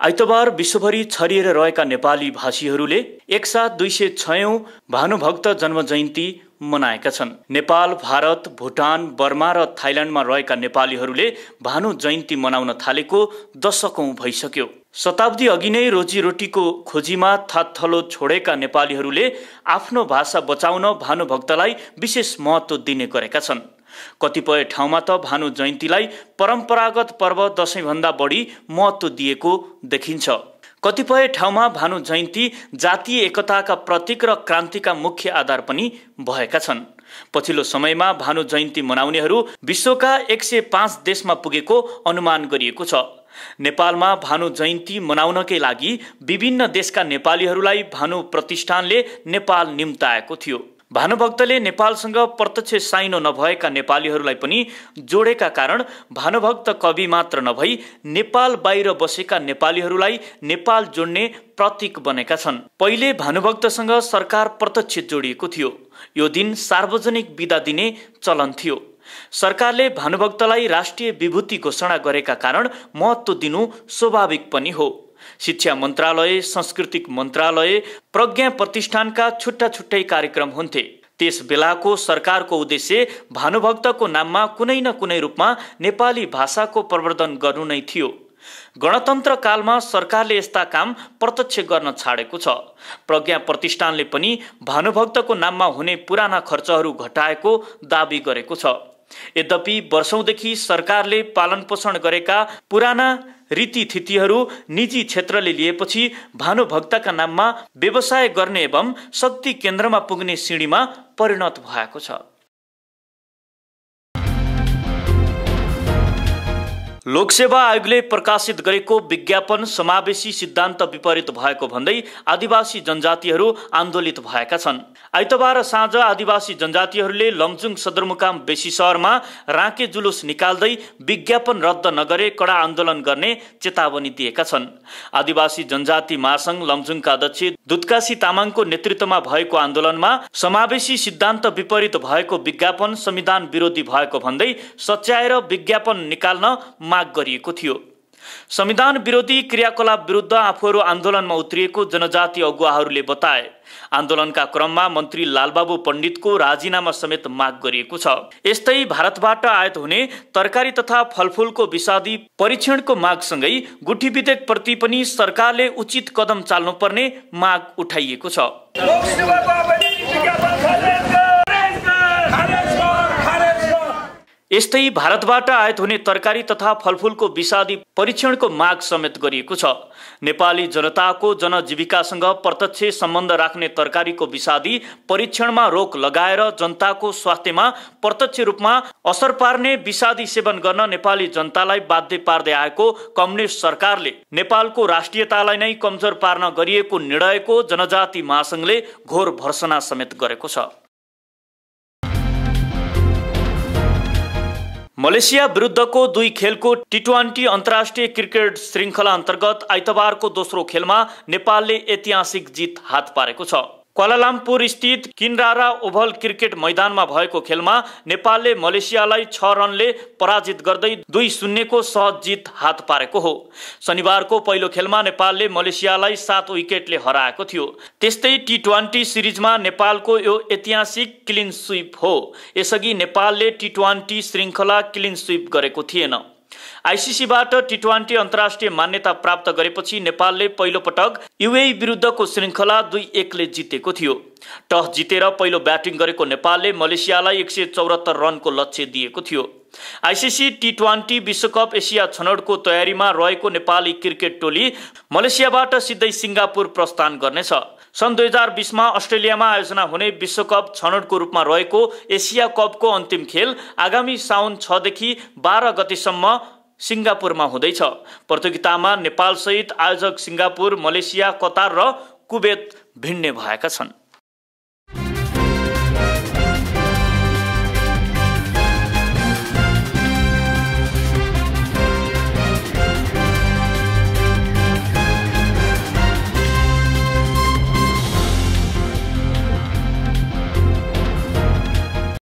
आइतबार विश्वभरि छरिएर रहेका नेपाली भाषीहरूले एकसाथ 206औं भानुभक्त जन्म जयन्ती मनाएका छन्। नेपाल, भारत, भुटान, बर्मा र थाइल्याण्डमा रहेका नेपालीहरूले भानु जयन्ती मनाउन थालेको दशकौं भइसक्यो। शताब्दी अघि नै रोजीरोटीको खोजीमा थातथलो छोडेका नेपालीहरूले आफ्नो भाषा बचाउन भानुभक्तलाई विशेष महत्त्व दिने गरेका छन्। कतिपय ठाउँमा त भानु जयन्तीलाई परम्परागत पर्व दशैंभन्दा बढी महत्त्व दिएको देखिन्छ। कतिपय ठाउँमा भानु जयन्ती जातीय एकताका प्रतीक र क्रान्तिका मुख्य आधार पनि भएका छन्। पछिल्लो समयमा भानु जयन्ती मनाउनेहरू विश्वका 105 देशमा पुगेको अनुमान गरिएको छ। नेपालमा भानु जयन्ती मनाउनकै लागि विभिन्न देशका नेपालीहरूलाई भानु प्रतिष्ठानले नेपाल निम्ताएको थियो। भानुभक्तले नेपालसँग प्रत्यक्ष साइनो नभएका नेपालीहरूलाई पनि जोडेका कारण भानुभक्त कवि मात्र नभई नेपाल बाहिर बसेका नेपालीहरूलाई नेपाल जोड्ने प्रतीक बनेका छन्। पहिले भानुभक्तसँग सरकार प्रत्यक्ष जोडिएको थियो। यो दिन सार्वजनिक बिदा दिने चलन थियो। सरकारले भानुभक्तलाई राष्ट्रिय विभूति घोषणा गरेका कारण महत्त्व दिनु स्वाभाविक पनि हो। शिक्षा मन्त्रालय, सांस्कृतिक मन्त्रालय, प्रज्ञा प्रतिष्ठानका छुट्टा छुट्टै कार्यक्रम हुन्थे। त्यस बेलाको सरकारको उद्देश्य भानुभक्तको नाममा कुनै न कुनै रूपमा नेपाली भाषाको प्रवर्धन गर्नु नै थियो। गणतन्त्र कालमा सरकारले यस्ता काम प्रत्यक्ष गर्न छाडेको छ। प्रज्ञा प्रतिष्ठानले पनि भानुभक्तको नाममा हुने पुराना खर्चहरू घटाएको दाबी गरेको छ। यद्यपि वर्षौंदेखि सरकारले पालनपोषण गरेका पुराना रीतिथितिहरू निजी क्षेत्रले लिएपछि भानुभक्तका नाममा व्यवसाय गर्ने एवं शक्ति केन्द्रमा पुग्ने सिँढीमा परिणत भएको छ। लोकसेवा आयोगले प्रकाशित गरेको विज्ञापन समावेशी सिद्धान्त विपरीत भएको भन्दै आदिवासी जनजातिहरू आन्दोलित भएका छन्। आइतबार साँझ आदिवासी जनजातिहरूले लमजुङ सदरमुकाम बेसी शहरमा राँके जुलुस निकाल्दै विज्ञापन रद्द नगरे कडा आन्दोलन गर्ने चेतावनी दिएका छन्। आदिवासी जनजाति महासंघ लमजुङका अध्यक्ष दुधकासी तामाङको नेतृत्वमा भएको आन्दोलनमा समावेशी सिद्धान्त विपरीत भएको विज्ञापन संविधान विरोधी भएको भन्दै सच्याएर विज्ञापन निकाल्न माग गरिएको थियो। संविधान विरोधी क्रियाकलाप विरुद्ध आफूहरू आन्दोलनमा उत्रिएको जनजाति अगुवाहरूले बताए। आन्दोलनका क्रममा मन्त्री लालबाबु पण्डितको राजीनामा समेत माग गरिएको छ। यस्तै भारतबाट आयात हुने तरकारी तथा फलफूलको विषादी परीक्षणको मागसँगै गुठी विधेयक प्रति पनि सरकारले उचित कदम चाल्नुपर्ने माग उठाइएको छ। यस्तै भारतबाट आयात हुने तरकारी तथा फलफूलको विषादी परीक्षणको माग समेत गरिएको छ। नेपाली जनताको जनजीविकासँग प्रत्यक्ष सम्बन्ध राख्ने तरकारीको विषादी परीक्षणमा रोक लगाएर जनताको स्वास्थ्यमा प्रत्यक्ष रूपमा असर पार्ने विषादी सेवन गर्न नेपाली जनतालाई बाध्य पार्दै आएको कम्युनिस्ट सरकारले नेपालको राष्ट्रियतालाई नै कमजोर पार्न गरिएको निर्णयको जनजाति महासंघले घोर भर्सना समेत गरेको छ। मलेसिया विरुद्धको 2 खेलको T20 अन्तर्राष्ट्रिय क्रिकेट श्रृङ्खला अन्तर्गत आइतबारको दोस्रो खेलमा नेपालले ऐतिहासिक जित हात पारेको छ। क्वालालम्पुर स्थित किनरारा ओभल क्रिकेट मैदानमा भएको खेलमा नेपालले मलेसियालाई 6 रनले पराजित गर्दै 2-0 को सहज जित हात पारेको हो। शनिबारको पहिलो खेलमा नेपालले मलेसियालाई 7 विकेटले हराएको थियो। त्यस्तै T20 सिरिजमा नेपालको यो ऐतिहासिक क्लिन स्वीप हो। यसअघि नेपालले T20 श्रृङ्खला क्लिन स्वीप गरेको थिएन। आइसिसीबाट T20 अन्तर्राष्ट्रिय मान्यता प्राप्त गरेपछि नेपालले पहिलो पटक युएई विरुद्धको श्रृङ्खला 2-1 ले जितेको थियो। टस जितेर पहिलो ब्याटिङ गरेको नेपालले मलेसियालाई 174 रनको लक्ष्य दिएको थियो। आइसिसी T20 विश्वकप एसिया छनौटको तयारीमा रहेको नेपाली क्रिकेट टोली मलेसियाबाट सिधै सिङ्गापुर प्रस्थान गर्नेछ। सन् 2020 मा अस्ट्रेलियामा आयोजना हुने विश्वकप छनौटको रूपमा रहेको एसिया कपको अन्तिम खेल आगामी साउन 6 देखि 12 गतेसम्म सिङ्गापुरमा हुँदैछ। प्रतियोगितामा नेपाल सहित आयोजक सिङ्गापुर, मलेसिया, कतार र कुवेत भिड्ने भएका छन्।